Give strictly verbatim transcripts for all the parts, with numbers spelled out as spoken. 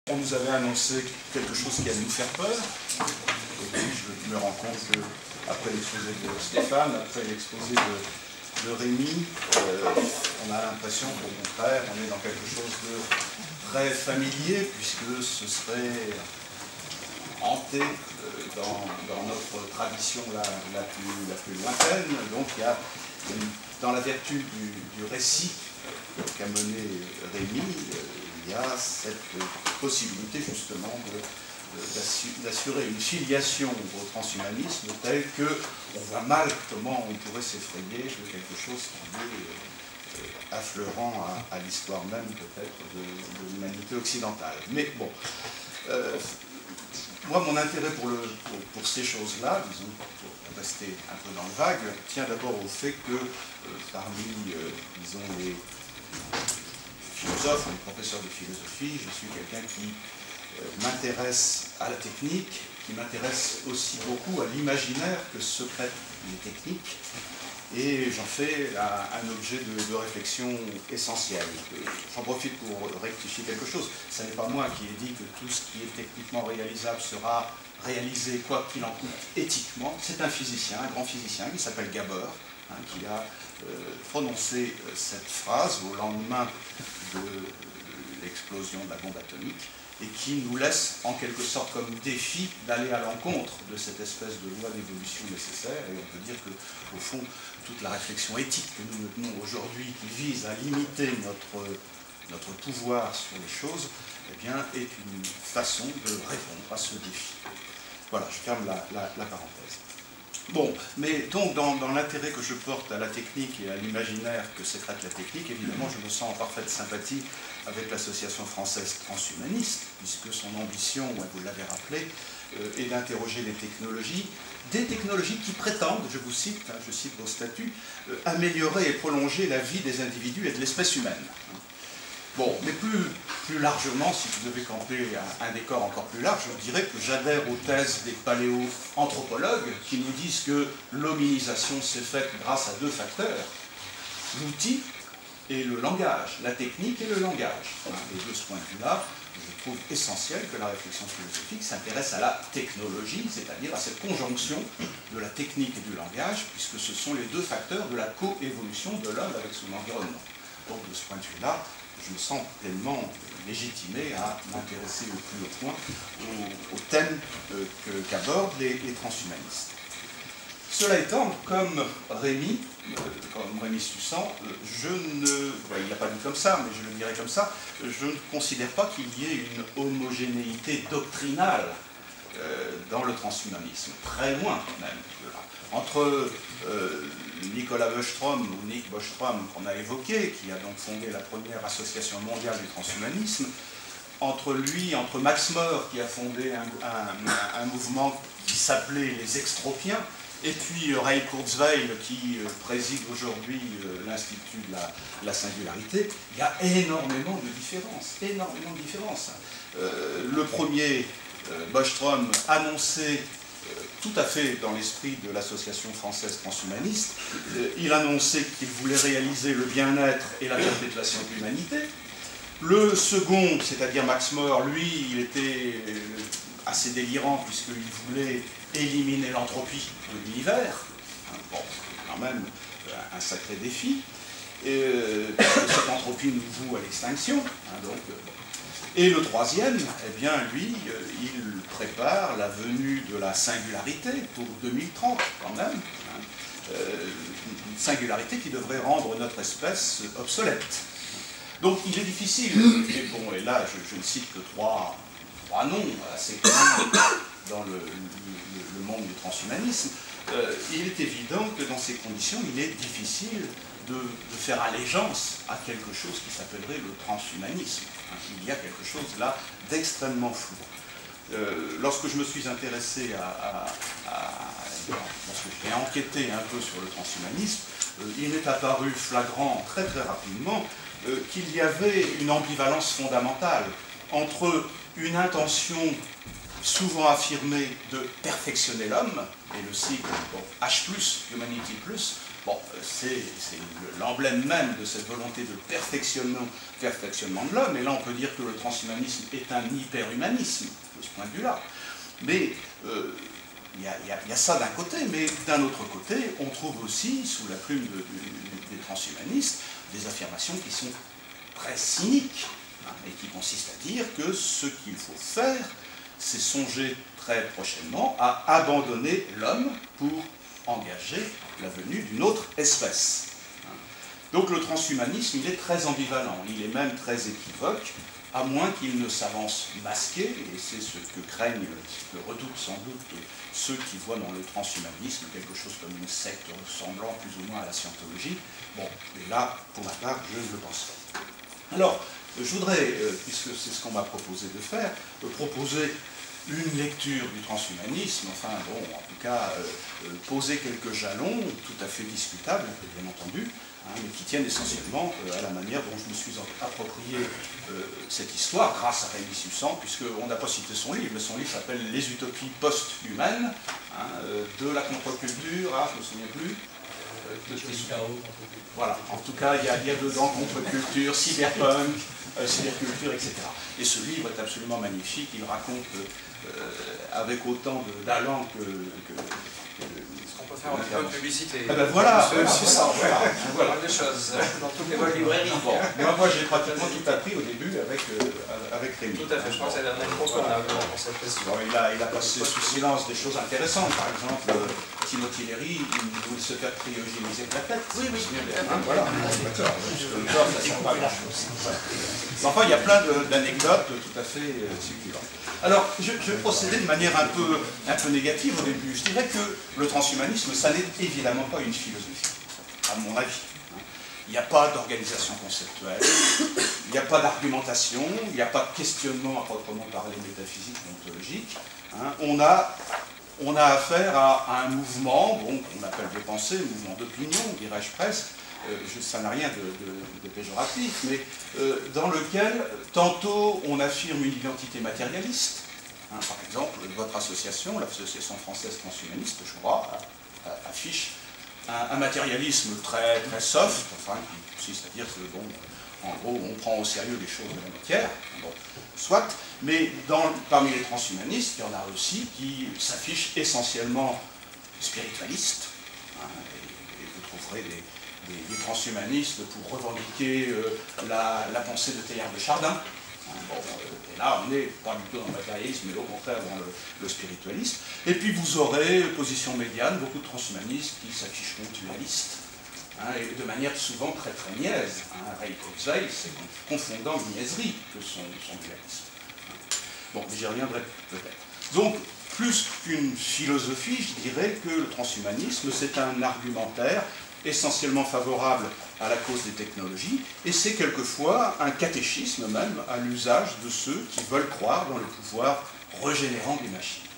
On nous avait annoncé quelque chose qui allait nous faire peur, et puis je me rends compte qu'après l'exposé de Stéphane, après l'exposé de, de Rémi, euh, on a l'impression qu'au contraire, on est dans quelque chose de très familier, puisque ce serait hanté euh, dans, dans notre tradition la, la, plus, la plus lointaine. Donc il y a, dans la vertu du, du récit qu'a mené Rémi, il y a cette possibilité justement d'assurer une filiation au transhumanisme telle qu'on voit mal comment on pourrait s'effrayer de quelque chose qui est euh, affleurant à, à l'histoire même peut-être de, de l'humanité occidentale. Mais bon, euh, moi mon intérêt pour, le, pour, pour ces choses-là, disons, pour rester un peu dans le vague, tient d'abord au fait que euh, parmi, euh, disons, les philosophe ou professeur de philosophie, je suis quelqu'un qui euh, m'intéresse à la technique, qui m'intéresse aussi beaucoup à l'imaginaire que secrètent les techniques, et j'en fais un, un objet de, de réflexion essentiel. J'en profite pour rectifier quelque chose. Ce n'est pas moi qui ai dit que tout ce qui est techniquement réalisable sera réalisé, quoi qu'il en coûte, éthiquement. C'est un physicien, un grand physicien, qui s'appelle Gabor, hein, qui a euh, prononcé euh, cette phrase au lendemain de l'explosion de la bombe atomique, et qui nous laisse en quelque sorte comme défi d'aller à l'encontre de cette espèce de loi d'évolution nécessaire. Et on peut dire que, au fond, toute la réflexion éthique que nous menons aujourd'hui, qui vise à limiter notre, notre pouvoir sur les choses, eh bien, est une façon de répondre à ce défi. Voilà, je ferme la, la, la parenthèse. Bon, mais donc dans, dans l'intérêt que je porte à la technique et à l'imaginaire que sécrète la technique, évidemment je me sens en parfaite sympathie avec l'association française transhumaniste, puisque son ambition, vous l'avez rappelé, euh, est d'interroger les technologies, des technologies qui prétendent, je vous cite, hein, je cite vos statuts, euh, améliorer et prolonger la vie des individus et de l'espèce humaine. Bon, mais plus, plus largement, si vous devez camper un, un décor encore plus large, je dirais que j'adhère aux thèses des paléo-anthropologues qui nous disent que l'hominisation s'est faite grâce à deux facteurs, l'outil et le langage, la technique et le langage. Et de ce point de vue-là, je trouve essentiel que la réflexion philosophique s'intéresse à la technologie, c'est-à-dire à cette conjonction de la technique et du langage, puisque ce sont les deux facteurs de la coévolution de l'homme avec son environnement. Donc de ce point de vue-là, je me sens pleinement légitimé à m'intéresser au plus haut point au, au thème euh, qu'abordent les, les transhumanistes. Cela étant, comme Rémi, euh, comme Rémi Sussand, euh, je ne, bah, il n'a pas dit comme ça, mais je le dirais comme ça, je ne considère pas qu'il y ait une homogénéité doctrinale euh, dans le transhumanisme, très loin même de là. Entre euh, Nicolas Bostrom, ou Nick Bostrom, qu'on a évoqué, qui a donc fondé la première association mondiale du transhumanisme, entre lui, entre Max More, qui a fondé un, un, un mouvement qui s'appelait les Extropiens, et puis euh, Ray Kurzweil, qui euh, préside aujourd'hui euh, l'Institut de la, la Singularité, il y a énormément de différences, énormément de différences. Euh, le premier, euh, Bostrom, annonçait tout à fait dans l'esprit de l'association française transhumaniste, euh, il annonçait qu'il voulait réaliser le bien-être et la perpétuation de l'humanité. Le second, c'est-à-dire Max More, lui, il était euh, assez délirant puisqu'il voulait éliminer l'entropie de l'univers. Hein, bon, quand même euh, un sacré défi. Et, euh, cette entropie nous voue à l'extinction. Hein, donc, euh, Et le troisième, eh bien, lui, euh, il prépare la venue de la singularité pour deux mille trente, quand même. Hein, euh, une singularité qui devrait rendre notre espèce obsolète. Donc, il est difficile, et bon, et là, je, je ne cite que trois, trois noms assez connus dans le, le, le monde du transhumanisme. Euh, il est évident que dans ces conditions, il est difficile de, de faire allégeance à quelque chose qui s'appellerait le transhumanisme. Il y a quelque chose là d'extrêmement flou. Euh, lorsque je me suis intéressé à, à, à lorsque j'ai enquêté un peu sur le transhumanisme, euh, il m'est apparu flagrant très très rapidement euh, qu'il y avait une ambivalence fondamentale entre une intention souvent affirmée de perfectionner l'homme, et le sigle bon, H plus, Humanity plus, Bon, c'est l'emblème même de cette volonté de perfectionnement, perfectionnement de l'homme, et là on peut dire que le transhumanisme est un hyperhumanisme, de ce point de vue-là. Mais euh, il y, y, y a ça d'un côté, mais d'un autre côté, on trouve aussi, sous la plume de, de, des transhumanistes, des affirmations qui sont très cyniques, hein, et qui consistent à dire que ce qu'il faut faire, c'est songer très prochainement à abandonner l'homme pour engager la venue d'une autre espèce. Donc le transhumanisme, il est très ambivalent, il est même très équivoque, à moins qu'il ne s'avance masqué, et c'est ce que craignent, ce que redoutent sans doute ceux qui voient dans le transhumanisme quelque chose comme une secte ressemblant plus ou moins à la scientologie. Bon, et là, pour ma part, je ne le pense pas. Alors, je voudrais, puisque c'est ce qu'on m'a proposé de faire, proposer une lecture du transhumanisme, enfin bon, en tout cas, euh, poser quelques jalons, tout à fait discutables, bien entendu, hein, mais qui tiennent essentiellement euh, à la manière dont je me suis approprié euh, cette histoire, grâce à Rémi Sussand, puisqu'on n'a pas cité son livre, mais son livre s'appelle « Les utopies post-humaines hein, euh, », de la contre-culture, ah, je ne me souviens plus. Euh, voilà, en tout cas, il y a, il y a dedans contre-culture, cyberpunk, euh, cyberculture, et cetera. Et ce livre est absolument magnifique, il raconte euh, avec autant d'allant que... que, que On peut faire un petit peu de publicité. Ah ben voilà, c'est ça, voilà. voilà. Des choses dans toutes les bonnes librairies. Bon, moi, moi j'ai pratiquement tout appris au début avec, euh, avec Rémi. Tout à fait, je pense que c'est la dernière fois qu'on a pour cette question. Bon, il, a, il a passé sous silence des choses intéressantes. Par exemple, euh, Timothy Leary, il voulait se faire cryogéniser la tête. Oui, oui, bien, hein, voilà. D'accord. Le corps, ça sert pas à grand-chose. Enfin, il y a plein d'anecdotes tout à fait euh, succulentes. Alors, je, je vais procéder de manière un peu, un peu négative au début. Je dirais que le transhumanisme, ça n'est évidemment pas une philosophie, à mon avis. Il n'y a pas d'organisation conceptuelle, il n'y a pas d'argumentation, il n'y a pas de questionnement à proprement parler métaphysique ou ontologique. Hein. On a, on a affaire à, à un mouvement, bon, qu'on appelle des pensées, un mouvement d'opinion, dirais-je presque. Euh, je, ça n'a rien de, de, de péjoratif, mais euh, dans lequel, tantôt, on affirme une identité matérialiste. Hein, par exemple, votre association, l'association française transhumaniste, je crois, affiche un, un matérialisme très, très soft, enfin, qui consiste à dire que, bon, en gros, on prend au sérieux les choses de la matière, bon, soit, mais dans, parmi les transhumanistes, il y en a aussi qui s'affichent essentiellement spiritualistes, hein, et, et vous trouverez des Des, des transhumanistes pour revendiquer euh, la, la pensée de Teilhard de Chardin. Hein, bon, euh, et là, on n'est pas du tout dans le matérialisme, mais au contraire dans le, le spiritualisme. Et puis vous aurez, position médiane, beaucoup de transhumanistes qui s'afficheront dualistes, hein, et de manière souvent très très niaise. Hein. Ray Kurzweil, c'est confondant niaiserie que son, son dualisme. Hein. Bon, j'y reviendrai peut-être. Donc, plus qu'une philosophie, je dirais que le transhumanisme, c'est un argumentaire essentiellement favorable à la cause des technologies, et c'est quelquefois un catéchisme même à l'usage de ceux qui veulent croire dans le pouvoir régénérant des machines.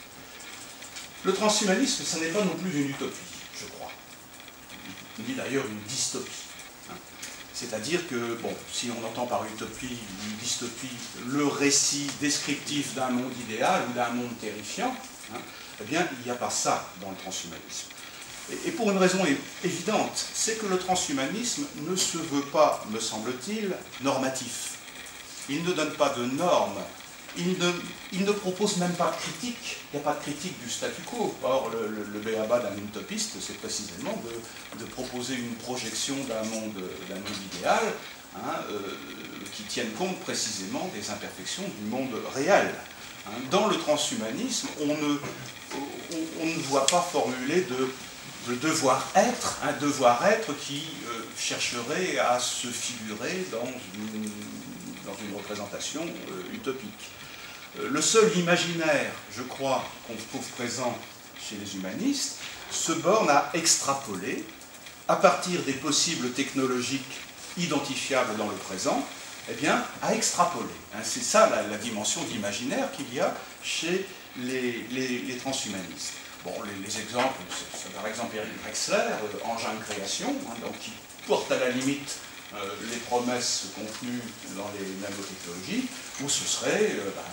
Le transhumanisme, ce n'est pas non plus une utopie, je crois. Il dit d'ailleurs une dystopie. C'est-à-dire que, bon, si on entend par utopie, une dystopie, le récit descriptif d'un monde idéal ou d'un monde terrifiant, hein, eh bien, il n'y a pas ça dans le transhumanisme. Et pour une raison évidente, c'est que le transhumanisme ne se veut pas, me semble-t-il, normatif. Il ne donne pas de normes, il ne, il ne propose même pas de critique, il n'y a pas de critique du statu quo. Or, le, le, le béaba d'un utopiste, c'est précisément de, de proposer une projection d'un monde, d'un monde idéal, hein, euh, qui tienne compte précisément des imperfections du monde réel. Hein. Dans le transhumanisme, on ne, on, on ne voit pas formuler de le devoir-être, un devoir-être qui euh, chercherait à se figurer dans une, dans une représentation euh, utopique. Euh, le seul imaginaire, je crois, qu'on trouve présent chez les humanistes, se borne à extrapoler, à partir des possibles technologiques identifiables dans le présent, eh bien, à extrapoler. Hein, c'est ça la, la dimension d'imaginaire qu'il y a chez les, les, les transhumanistes. Bon, les, les exemples, c'est par exemple Eric Drexler, euh, Engin de création, hein, donc, qui porte à la limite euh, les promesses contenues dans les nanotechnologies, où ce serait euh, bah,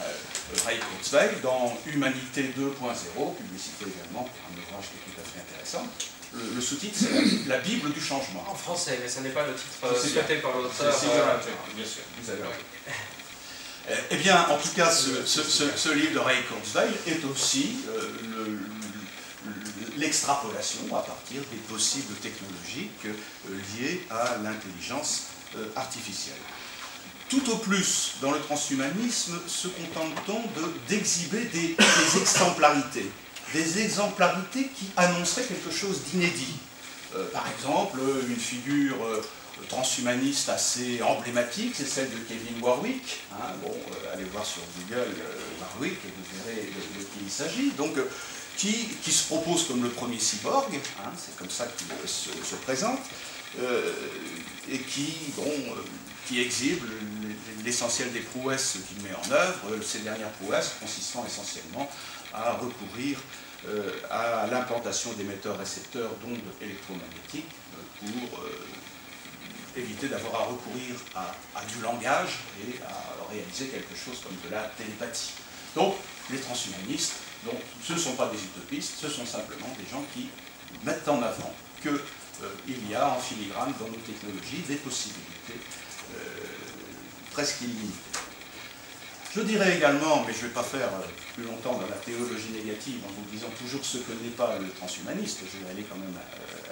Ray Kurzweil, dans Humanité deux point zéro, publicité également pour un ouvrage qui est tout à fait intéressant. Le, le sous-titre, c'est la, la Bible du changement. En français, mais ce n'est pas le titre euh, C'est souhaité par l'auteur. C'est Euh, bien sûr, vous avez raison. Eh bien, en tout cas, ce, ce, ce, ce livre de Ray Kurzweil est aussi euh, le, l'extrapolation à partir des possibles technologiques euh, liées à l'intelligence euh, artificielle. Tout au plus, dans le transhumanisme, se contente-t-on d'exhiber des, des exemplarités, des exemplarités qui annonceraient quelque chose d'inédit. Euh, par exemple, une figure euh, transhumaniste assez emblématique, c'est celle de Kevin Warwick. Hein, bon, euh, allez voir sur Google euh, Warwick et vous verrez de, de qui il s'agit. Donc, euh, qui, qui se propose comme le premier cyborg, hein, c'est comme ça qu'il se, se présente, euh, et qui, bon, euh, qui exhibe l'essentiel des prouesses qu'il met en œuvre, ces dernières prouesses consistant essentiellement à recourir euh, à l'implantation d'émetteurs-récepteurs d'ondes électromagnétiques euh, pour euh, éviter d'avoir à recourir à, à du langage et à réaliser quelque chose comme de la télépathie. Donc, les transhumanistes, donc, ce ne sont pas des utopistes, ce sont simplement des gens qui mettent en avant qu'il euh, y a en filigrane dans nos technologies des possibilités euh, presque illimitées. Je dirais également, mais je ne vais pas faire plus longtemps dans la théologie négative en vous disant toujours ce que n'est pas le transhumaniste, je vais aller quand même à,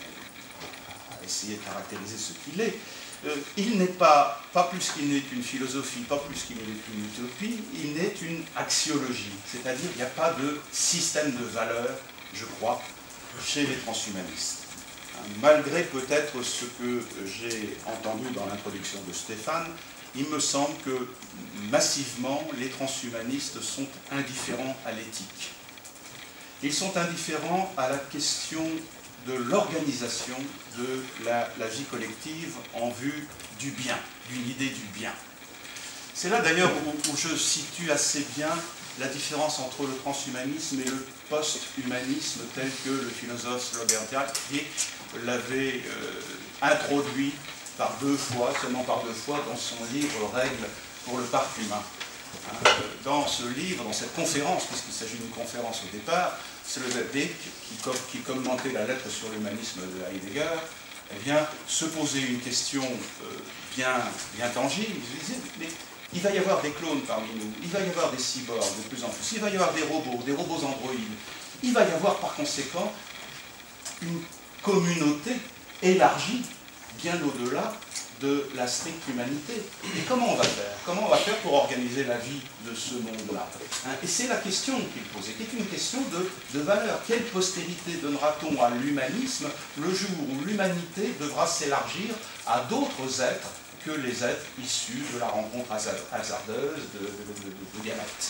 à, à essayer de caractériser ce qu'il est. Euh, il n'est pas, pas plus qu'il n'est une philosophie, pas plus qu'il n'est une utopie, il n'est une axiologie, c'est-à-dire qu'il n'y a pas de système de valeurs, je crois, chez les transhumanistes. Malgré peut-être ce que j'ai entendu dans l'introduction de Stéphane, il me semble que massivement les transhumanistes sont indifférents à l'éthique. Ils sont indifférents à la question de l'organisation de la, la vie collective en vue du bien, d'une idée du bien. C'est là d'ailleurs où, où je situe assez bien la différence entre le transhumanisme et le post-humanisme tel que le philosophe Slobodian l'avait euh, introduit par deux fois, seulement par deux fois, dans son livre « Règles pour le parc humain ». Dans ce livre, dans cette conférence, puisqu'il s'agit d'une conférence au départ, Slobodian, qui, qui commentait la lettre sur l'humanisme de Heidegger, eh bien, se posait une question euh, bien, bien tangible. Il se disait, mais il va y avoir des clones parmi nous, il va y avoir des cyborgs de plus en plus, il va y avoir des robots, des robots androïdes. Il va y avoir par conséquent une communauté élargie, bien au-delà de la stricte humanité. Et comment on va faire? Comment on va faire pour organiser la vie de ce monde-là? Hein, et c'est la question qu'il posait, qui est une question de, de valeur. Quelle postérité donnera-t-on à l'humanisme le jour où l'humanité devra s'élargir à d'autres êtres que les êtres issus de la rencontre hasardeuse de, de, de, de, de gamètes?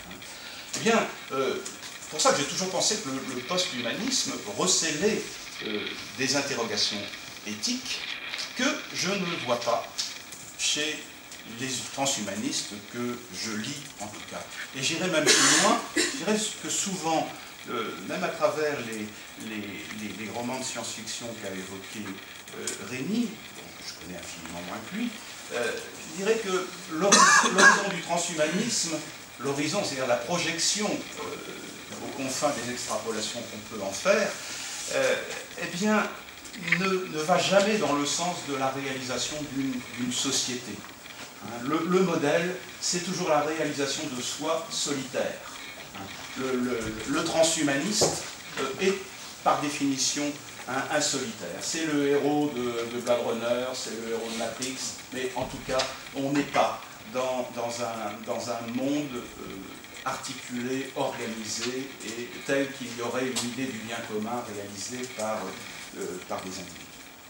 Eh bien, euh, c'est pour ça que j'ai toujours pensé que le, le post-humanisme recélait euh, des interrogations éthiques que je ne vois pas chez les transhumanistes que je lis en tout cas. Et j'irai même plus loin, je dirais que souvent, euh, même à travers les, les, les, les romans de science-fiction qu'a évoqué euh, Rémi, dont je connais infiniment moins que lui, euh, je dirais que l'horizon du transhumanisme, l'horizon, c'est-à-dire la projection euh, aux confins des extrapolations qu'on peut en faire, euh, eh bien, Ne, ne va jamais dans le sens de la réalisation d'une société. Hein, le, le modèle, c'est toujours la réalisation de soi solitaire. Hein, le, le, le transhumaniste euh, est, par définition, un, un solitaire. C'est le héros de, de Blade Runner, c'est le héros de Matrix, mais en tout cas, on n'est pas dans, dans, un, dans un monde euh, articulé, organisé, et tel qu'il y aurait une idée du bien commun réalisée par... Euh, par des individus.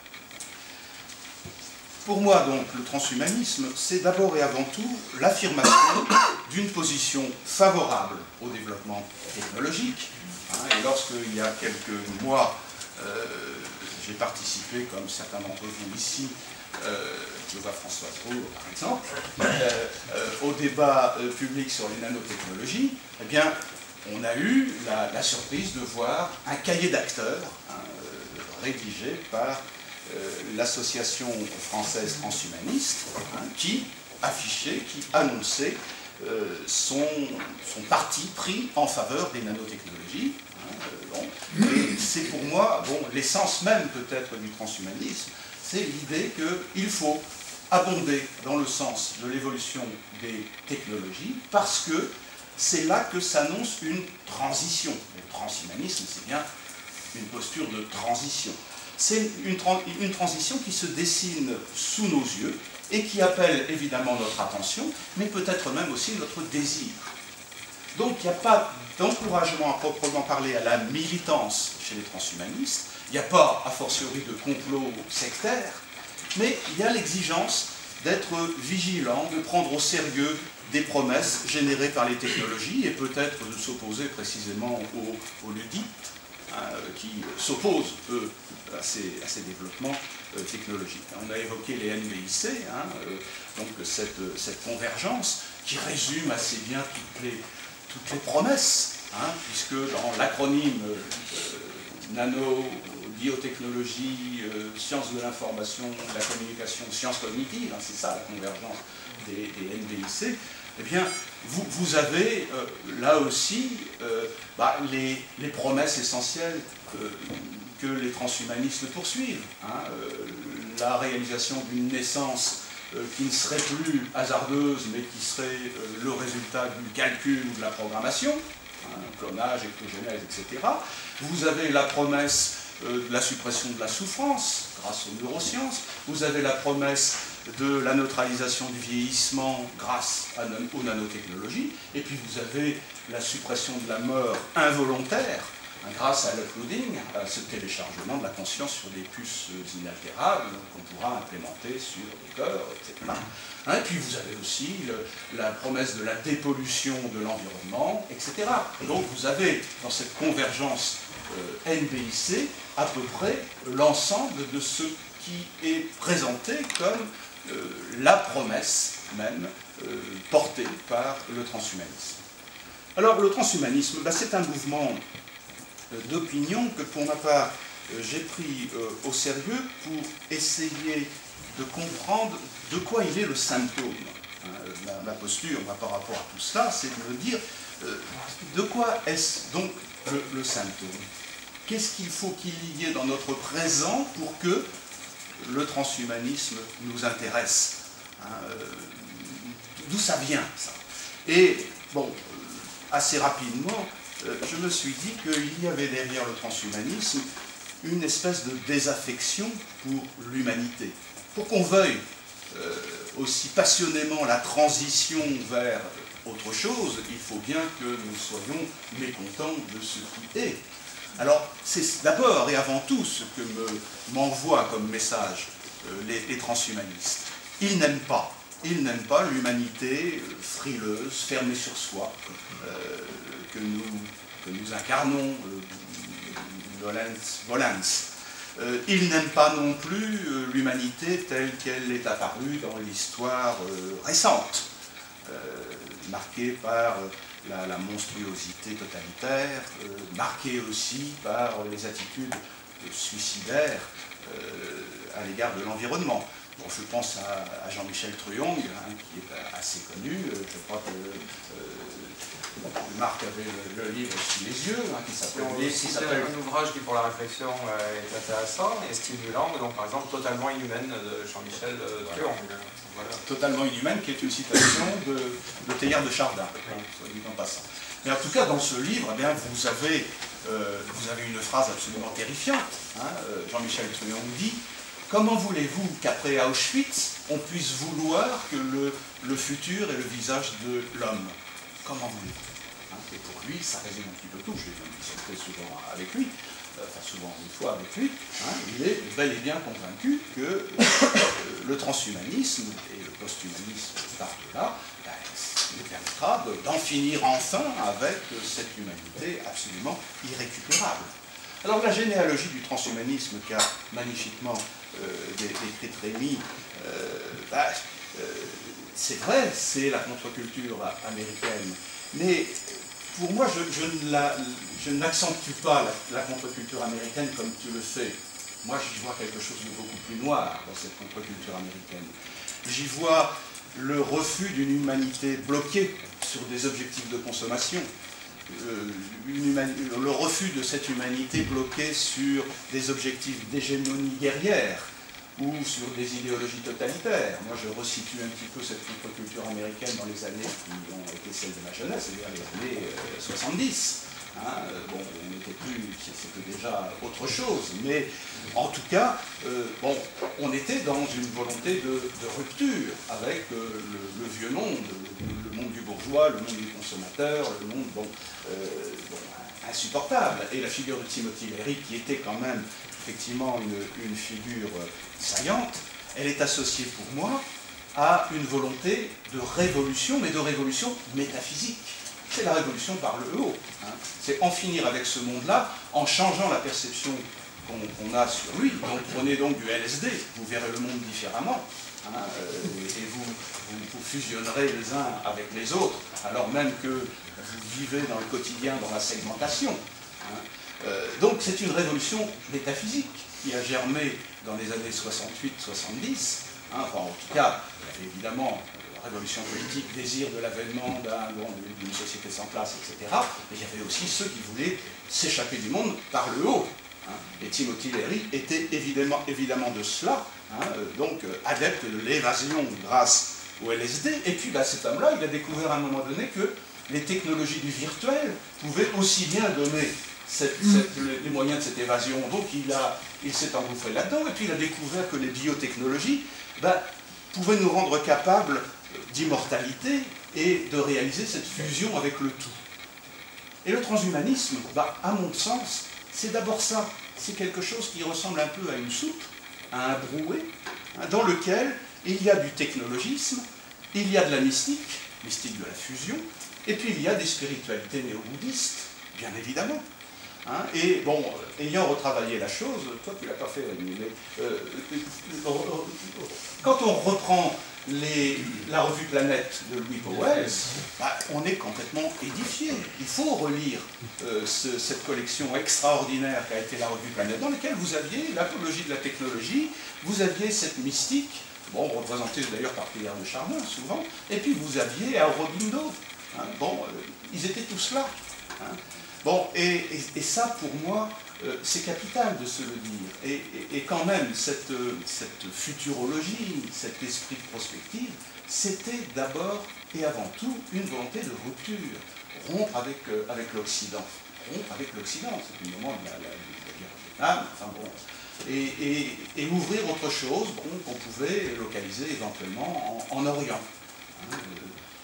Pour moi, donc, le transhumanisme, c'est d'abord et avant tout l'affirmation d'une position favorable au développement technologique. Hein, et lorsqu'il y a quelques mois, euh, j'ai participé, comme certains d'entre vous ici, euh, je vois Françoise Roux, par exemple, euh, euh, au débat euh, public sur les nanotechnologies, eh bien, on a eu la, la surprise de voir un cahier d'acteurs, hein, rédigé par euh, l'association française transhumaniste, hein, qui affichait, qui annonçait euh, sont, sont partis pris en faveur des nanotechnologies. Hein, euh, bon. Et c'est pour moi bon, l'essence même peut-être du transhumanisme, c'est l'idée qu'il faut abonder dans le sens de l'évolution des technologies parce que c'est là que s'annonce une transition. Le transhumanisme, c'est bien une posture de transition. C'est une, tra une transition qui se dessine sous nos yeux et qui appelle évidemment notre attention, mais peut-être même aussi notre désir. Donc il n'y a pas d'encouragement à proprement parler à la militance chez les transhumanistes, il n'y a pas a fortiori de complot sectaire, mais il y a l'exigence d'être vigilant, de prendre au sérieux des promesses générées par les technologies et peut-être de s'opposer précisément aux, aux ludites hein, qui s'opposent, eux, à ces, à ces développements euh, technologiques. On a évoqué les N B I C, hein, euh, donc cette, cette convergence qui résume assez bien toutes les, toutes les promesses, hein, puisque dans l'acronyme euh, nano, biotechnologie, euh, sciences de l'information, de la communication, sciences cognitives, hein, c'est ça la convergence des, des N B I C, eh bien, vous, vous avez euh, là aussi euh, bah, les, les promesses essentielles euh, que les transhumanistes poursuivent. Hein, euh, la réalisation d'une naissance euh, qui ne serait plus hasardeuse, mais qui serait euh, le résultat du calcul ou de la programmation, hein, clonage, ectogénèse, et cetera. Vous avez la promesse de la suppression de la souffrance grâce aux neurosciences, vous avez la promesse de la neutralisation du vieillissement grâce à, aux nanotechnologies, et puis vous avez la suppression de la mort involontaire hein, grâce à l'uploading, à ce téléchargement de la conscience sur des puces inaltérables qu'on pourra implémenter sur des cœurs, et cetera. Hein, et puis vous avez aussi le, la promesse de la dépollution de l'environnement, et cetera. Donc vous avez dans cette convergence euh, N B I C à peu près l'ensemble de ce qui est présenté comme euh, la promesse même euh, portée par le transhumanisme. Alors le transhumanisme, ben, c'est un mouvement euh, d'opinion que pour ma part euh, j'ai pris euh, au sérieux pour essayer de comprendre de quoi il est le symptôme. Hein, ma, ma posture ben, par rapport à tout cela, c'est de me dire euh, de quoi est-ce donc le, le symptôme. Qu'est-ce qu'il faut qu'il y ait dans notre présent pour que le transhumanisme nous intéresse hein, euh, d'où ça vient, ça? Et, bon, assez rapidement, euh, je me suis dit qu'il y avait derrière le transhumanisme une espèce de désaffection pour l'humanité. Pour qu'on veuille euh, aussi passionnément la transition vers autre chose, il faut bien que nous soyons mécontents de ce qui est. Alors, c'est d'abord et avant tout ce que m'envoient comme message euh, les, les transhumanistes. Ils n'aiment pas, ils n'aiment pas l'humanité frileuse, fermée sur soi, euh, que, nous, que nous incarnons, euh, volens, volens. Euh, ils n'aiment pas non plus euh, l'humanité telle qu'elle est apparue dans l'histoire euh, récente, euh, marquée par La, la monstruosité totalitaire, euh, marquée aussi par les attitudes euh, suicidaires euh, à l'égard de l'environnement. Bon, je pense à, à Jean-Michel Truong, hein, qui est assez connu. Euh, je crois que euh, Marc avait le, le livre sous les yeux, hein, qui s'appelle... C'est un ouvrage qui, pour la réflexion, euh, est intéressant et stimulant. Donc, par exemple, Totalement inhumaine de Jean-Michel euh, Truong. Voilà. Totalement inhumaine, qui est une citation de, de Teilhard de Chardin, hein, soit dit en passant. Mais en tout cas, dans ce livre, eh bien, vous, avez, euh, vous avez une phrase absolument terrifiante. Hein, euh, Jean-Michel Truong dit « Comment voulez-vous qu'après Auschwitz, on puisse vouloir que le, le futur ait le visage de l'homme? Comment voulez-vous » hein, et pour lui, ça résume un petit peu tout. Je l'ai discuté souvent avec lui. Enfin souvent une fois avec lui, hein, il est bel et bien convaincu que euh, le transhumanisme et le posthumanisme par-delà ben, nous permettra d'en finir enfin avec cette humanité absolument irrécupérable. Alors la généalogie du transhumanisme qu'a magnifiquement euh, décrite Rémi, euh, ben, euh, c'est vrai, c'est la contre-culture américaine, mais pour moi, je, je, la, je n'accentue pas la, la contre-culture américaine comme tu le fais. Moi, j'y vois quelque chose de beaucoup plus noir dans cette contre-culture américaine. J'y vois le refus d'une humanité bloquée sur des objectifs de consommation, euh, une le refus de cette humanité bloquée sur des objectifs d'hégémonie guerrière ou sur des idéologies totalitaires. Moi, je resitue un petit peu cette contre-culture américaine dans les années qui ont été celles de ma jeunesse, c'est-à-dire les années euh, soixante-dix. Hein, bon, on n'était plus, c'était déjà autre chose, mais en tout cas, euh, bon, on était dans une volonté de, de rupture avec euh, le, le vieux monde, le, le monde du bourgeois, le monde du consommateur, le monde bon, euh, bon, insupportable. Et la figure de Timothy Leary, qui était quand même effectivement une, une figure saillante, elle est associée pour moi à une volonté de révolution, mais de révolution métaphysique. C'est la révolution par le haut. Hein. C'est en finir avec ce monde-là en changeant la perception qu'on qu'on a sur lui. Donc prenez donc du L S D, vous verrez le monde différemment. Hein, euh, et vous, vous, vous fusionnerez les uns avec les autres, alors même que vous vivez dans le quotidien dans la segmentation. Hein. Euh, donc c'est une révolution métaphysique qui a germé dans les années soixante-huit soixante-dix. Hein, enfin, en tout cas, évidemment, révolution politique, désir de l'avènement d'une bon, société sans classe, et cetera. Mais il y avait aussi ceux qui voulaient s'échapper du monde par le haut. Hein. Et Timothy Leary était évidemment, évidemment de cela, hein, donc euh, adepte de l'évasion grâce au L S D. Et puis bah, cet homme-là, il a découvert à un moment donné que les technologies du virtuel pouvaient aussi bien donner cette, cette, les moyens de cette évasion. Donc il, a, il s'est engouffré là-dedans, et puis il a découvert que les biotechnologies bah, pouvaient nous rendre capables d'immortalité et de réaliser cette fusion avec le tout. Et le transhumanisme, bah, à mon sens, c'est d'abord ça. C'est quelque chose qui ressemble un peu à une soupe, à un brouet, hein, dans lequel il y a du technologisme, il y a de la mystique, mystique de la fusion, et puis il y a des spiritualités néo-bouddhistes, bien évidemment. Hein, et bon, ayant retravaillé la chose, toi tu l'as pas fait, Rémi, mais euh, euh, quand on reprend les, la revue Planète de Louis Powell, bah, on est complètement édifié. Il faut relire euh, ce, cette collection extraordinaire qu'a été la revue Planète, dans laquelle vous aviez l'apologie de la technologie, vous aviez cette mystique, bon, représentée d'ailleurs par Pierre de Chardin souvent, et puis vous aviez Aurobindo. Hein, bon, euh, ils étaient tous là. Hein. Bon, et, et, et ça, pour moi, euh, c'est capital de se le dire. Et, et, et quand même, cette, euh, cette futurologie, cet esprit de prospective, c'était d'abord et avant tout une volonté de rupture, rompre avec, euh, avec l'Occident. Rompre avec l'Occident, c'est le moment de la, la, la guerre du Vietnam, enfin bon. Et, et, et ouvrir autre chose bon, qu'on pouvait localiser éventuellement en, en Orient. Hein, euh,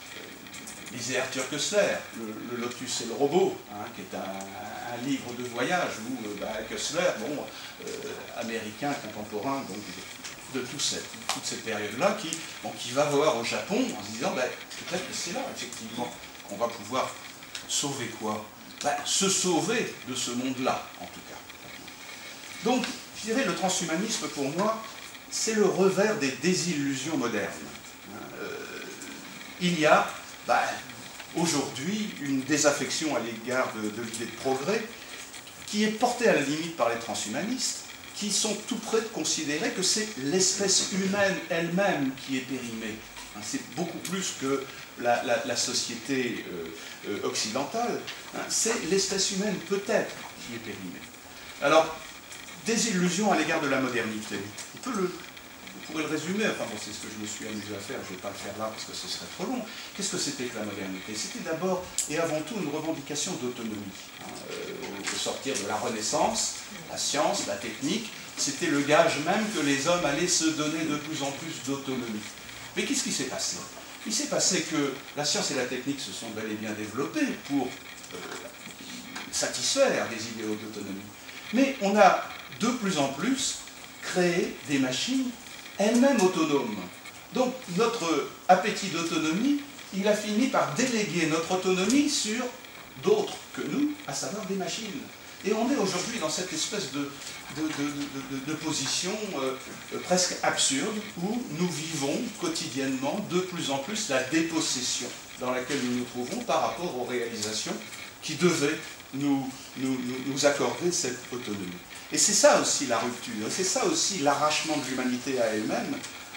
lisez Arthur Koestler, le, le Lotus et le robot, hein, qui est un, un livre de voyage où euh, bah, Koestler, bon, euh, américain contemporain donc, de, de tout cette, toute cette période-là, qui, bon, qui va voir au Japon en se disant bah, peut-être que c'est là, effectivement, qu'on va pouvoir sauver quoi bah, se sauver de ce monde-là, en tout cas. Donc, je dirais, le transhumanisme, pour moi, c'est le revers des désillusions modernes. Euh, il y a bah, aujourd'hui une désaffection à l'égard de, de l'idée de progrès qui est portée à la limite par les transhumanistes, qui sont tout près de considérer que c'est l'espèce humaine elle-même qui est périmée. Hein, c'est beaucoup plus que la, la, la société euh, euh, occidentale. Hein, c'est l'espèce humaine peut-être qui est périmée. Alors, désillusion à l'égard de la modernité. On peut le... Vous pourrez le résumer, enfin bon, c'est ce que je me suis amusé à faire, je ne vais pas le faire là parce que ce serait trop long. Qu'est-ce que c'était que la modernité? C'était d'abord et avant tout une revendication d'autonomie. Hein, euh, au sortir de la Renaissance, la science, la technique, c'était le gage même que les hommes allaient se donner de plus en plus d'autonomie. Mais qu'est-ce qui s'est passé? Il s'est passé que la science et la technique se sont bel et bien développées pour euh, satisfaire des idéaux d'autonomie. Mais on a de plus en plus créé des machines elles-mêmes autonomes. Donc notre appétit d'autonomie, il a fini par déléguer notre autonomie sur d'autres que nous, à savoir des machines. Et on est aujourd'hui dans cette espèce de, de, de, de, de, de position euh, presque absurde où nous vivons quotidiennement de plus en plus la dépossession dans laquelle nous nous trouvons par rapport aux réalisations qui devaient nous, nous, nous, nous accorder cette autonomie. Et c'est ça aussi la rupture, et c'est ça aussi l'arrachement de l'humanité à elle-même,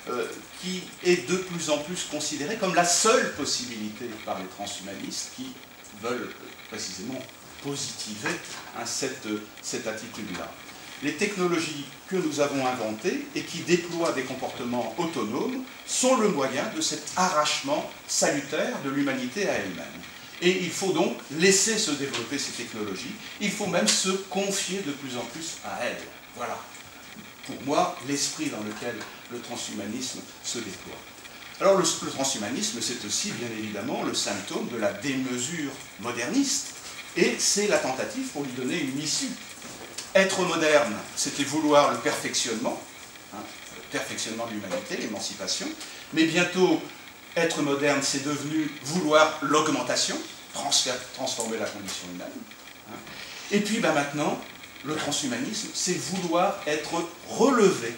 euh, qui est de plus en plus considérée comme la seule possibilité par les transhumanistes qui veulent euh, précisément positiver hein, cette, cette attitude-là. Les technologies que nous avons inventées et qui déploient des comportements autonomes sont le moyen de cet arrachement salutaire de l'humanité à elle-même. Et il faut donc laisser se développer ces technologies, il faut même se confier de plus en plus à elles. Voilà, pour moi, l'esprit dans lequel le transhumanisme se déploie. Alors le, le transhumanisme, c'est aussi bien évidemment le symptôme de la démesure moderniste, et c'est la tentative pour lui donner une issue. Être moderne, c'était vouloir le perfectionnement, hein, le perfectionnement de l'humanité, l'émancipation, mais bientôt, être moderne, c'est devenu vouloir l'augmentation, transformer la condition humaine. Hein. Et puis ben, maintenant, le transhumanisme, c'est vouloir être relevé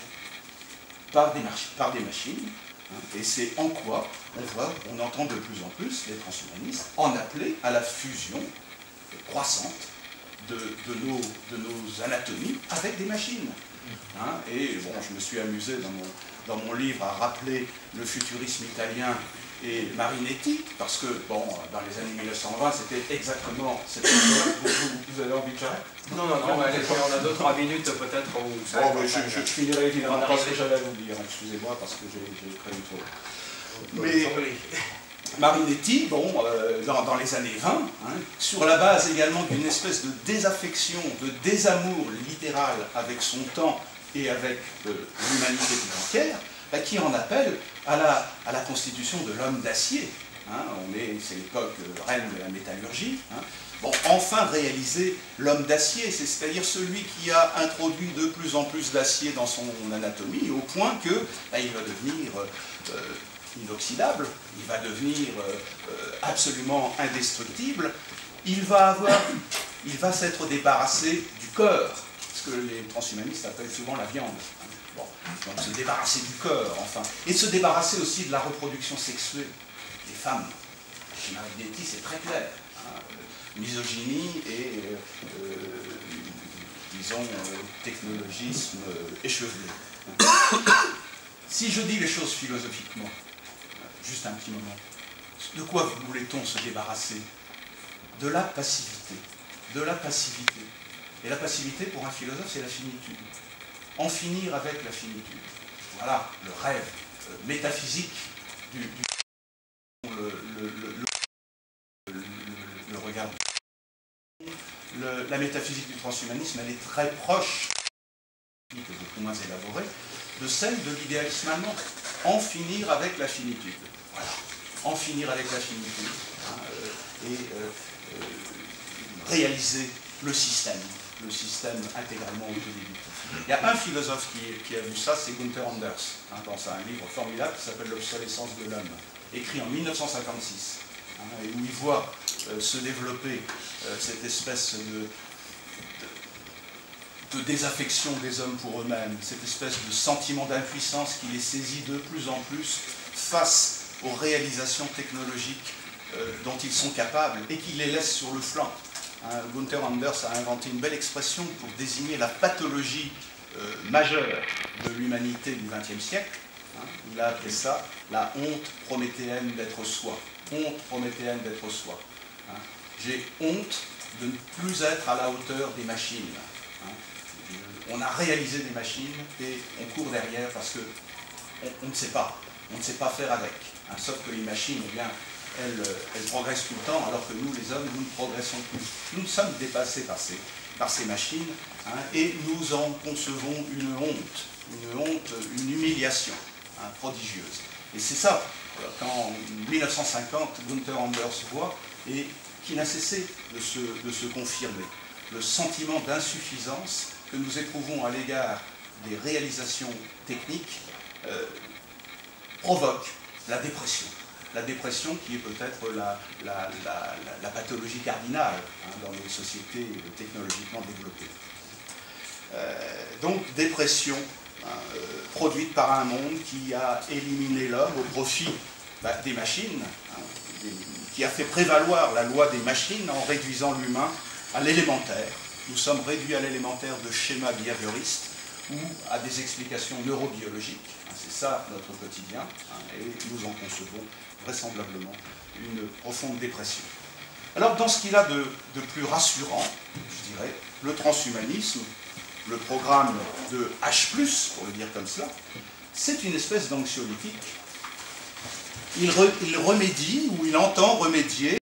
par des, par des machines, hein, et c'est en quoi on voit, on entend de plus en plus les transhumanistes en appeler à la fusion croissante de, de, nos, de nos anatomies avec des machines. Hein, et bon, je me suis amusé dans mon, dans mon livre à rappeler le futurisme italien et Marinetti, parce que, bon, dans les années mille neuf cent vingt, c'était exactement cette chose-là. Vous, vous, vous avez envie de gérer? Non, non, non, mais allez, on a deux trois minutes peut-être. Bon, je, je, je finirai évidemment par ce que j'avais à vous dire, excusez-moi, parce que j'ai prévu trop. Mais Marinetti, bon, euh, dans, dans les années vingt, hein, sur la base également d'une espèce de désaffection, de désamour littéral avec son temps et avec euh, l'humanité tout entière, bah, qui en appelle à la, à la constitution de l'homme d'acier. Hein, on est, c'est l'époque euh, reine de la métallurgie. Hein. Bon, enfin réaliser l'homme d'acier, c'est-à-dire celui qui a introduit de plus en plus d'acier dans son anatomie, au point que bah, il va devenir euh, inoxydable, il va devenir euh, absolument indestructible, il va avoir, il va s'être débarrassé du corps, ce que les transhumanistes appellent souvent la viande. Bon, donc se débarrasser du corps, enfin, et se débarrasser aussi de la reproduction sexuelle des femmes. Chez Marinetti, c'est très clair. Hein, misogynie et, euh, disons, euh, technologisme euh, échevelé. Si je dis les choses philosophiquement, juste un petit moment, de quoi voulait-on se débarrasser? De la passivité. De la passivité. Et la passivité, pour un philosophe, c'est la finitude. En finir avec la finitude. Voilà le rêve euh, métaphysique du, du le, le, le, le, le regard. Le, la métaphysique du transhumanisme, elle est très proche, beaucoup moins élaborée, de celle de l'idéalisme allemand. En finir avec la finitude. Voilà. En finir avec la finitude. Hein, euh, et euh, euh, réaliser le système. Le système intégralement autodéductif. Il y a un philosophe qui, qui a vu ça, c'est Gunther Anders, hein, dans un livre formidable qui s'appelle L'obsolescence de l'homme, écrit en mille neuf cent cinquante-six, hein, et où il voit euh, se développer euh, cette espèce de, de, de désaffection des hommes pour eux-mêmes, cette espèce de sentiment d'impuissance qui les saisit de plus en plus face aux réalisations technologiques euh, dont ils sont capables et qui les laissent sur le flanc. Hein, Gunther Anders a inventé une belle expression pour désigner la pathologie euh, majeure de l'humanité du vingtième siècle. Hein, il a appelé ça la honte prométhéenne d'être soi. Honte prométhéenne d'être soi. Hein, j'ai honte de ne plus être à la hauteur des machines. Hein, on a réalisé des machines et on court derrière parce qu'on on ne sait pas. On ne sait pas faire avec. Hein, sauf que les machines, eh bien, elles, elles progressent tout le temps, alors que nous, les hommes, nous ne progressons plus. Nous sommes dépassés par ces, par ces machines, hein, et nous en concevons une honte, une honte, une humiliation, hein, prodigieuse. Et c'est ça qu'en mille neuf cent cinquante, Gunther Anders voit, et qui n'a cessé de se, de se confirmer. Le sentiment d'insuffisance que nous éprouvons à l'égard des réalisations techniques euh, provoque la dépression. La dépression qui est peut-être la, la, la, la pathologie cardinale, hein, dans les sociétés technologiquement développées. Euh, donc dépression, hein, euh, produite par un monde qui a éliminé l'homme au profit bah, des machines, hein, des, qui a fait prévaloir la loi des machines en réduisant l'humain à l'élémentaire. Nous sommes réduits à l'élémentaire de schémas behavioristes ou à des explications neurobiologiques. C'est ça notre quotidien, et nous en concevons vraisemblablement une profonde dépression. Alors, dans ce qu'il a de, de plus rassurant, je dirais, le transhumanisme, le programme de H plus, pour le dire comme cela, c'est une espèce d'anxiolytique. Il, re, il remédie, ou il entend remédier